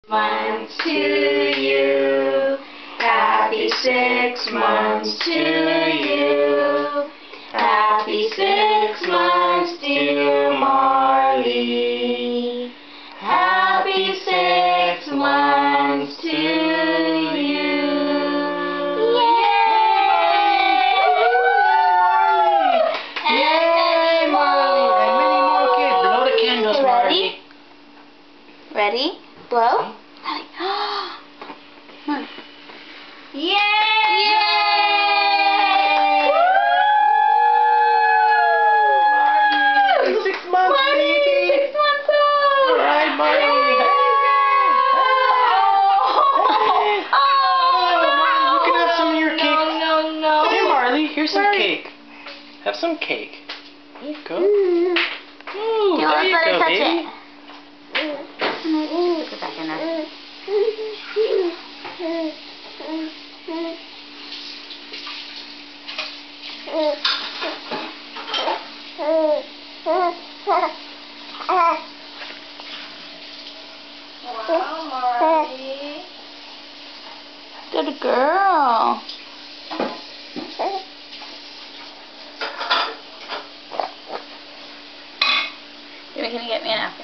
Months to you. Happy 6 months to you. Happy 6 months, dear Marlee. Happy 6 months to you. Yay, Marlee! And many more kids. Blow the candles, Marlee. Ready? Blow. Yay! Yay! 6 months, baby. 6 months old. All right, Marlee. Marlee, you can have some of your cake. No. Here, Marlee, here's some cake. Have some cake. There you go. Ooh, there you go, baby. Put it back in there. Wow, Marlee. Good girl. You're going to get me an apple.